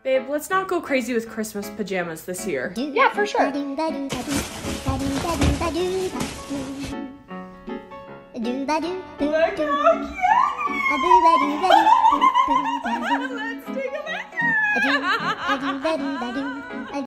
Babe, let's not go crazy with Christmas pajamas this year. Yeah, for sure. Look how cute! Let's take a look!